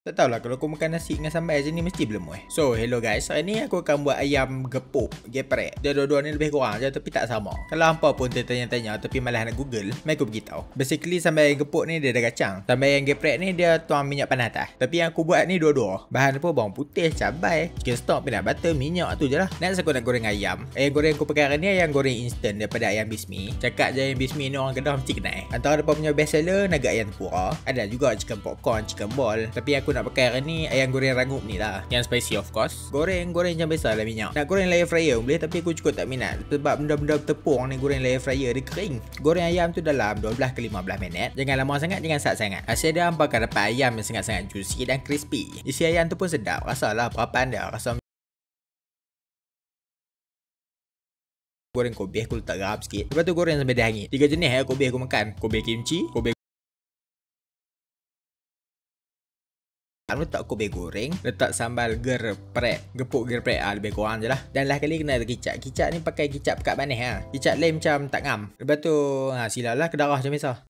Tak tahulah kalau kau makan nasi dengan sambal macam ni mesti belum So, hello guys. Hari ni aku akan buat ayam gepuk, geprek. Dia dua-dua ni lebih kurang je tapi tak sama. Kalau hampa pun tertanya-tanya tapi malas nak Google, mai aku beritahu. Basically sambal ayam gepuk ni dia ada kacang. Sambal ayam geprek ni dia tuang minyak panas atas. Tapi yang aku buat ni dua-dua. Bahan apa? Bawang putih, cabai, chicken stock, peanut butter, minyak tu je lah. Next aku nak goreng ayam. Ayam goreng aku pakai hari ni ayam goreng instant daripada ayam Bismi. Cakap je ayam Bismi ni orang Kedah mesti kenal. Antara depan punya best seller nugget ayam tempura. Ada juga chicken popcorn, chicken ball. Tapi aku nak pakai hari ni ayam goreng rangup ni lah, yang spicy of course. Goreng macam biasa lah minyak. Nak goreng layer fryer boleh, tapi aku cukup tak minat sebab benda-benda tepung ni goreng layer fryer dia kering. Goreng ayam tu dalam 12 ke 15 minit. Jangan lama sangat, jangan sat sangat. Hasil dia hampa akan dapat ayam yang sangat-sangat juicy dan crispy. Isi ayam tu pun sedap. Rasalah berapa anda rasa goreng kobe aku letak garam sikit. Lepas tu goreng sampai dia hangit. 3 jenis kobe aku makan. Kobe kimchi, kobe letak kobe goreng, letak sambal geprek, gepuk geprek lebih kurang je lah. Dan lah kali kena ada kicap. Kicap ni pakai kicap pekat manis Kicap lain macam tak ngam. Lepas tu silalah ke darah macam biasa.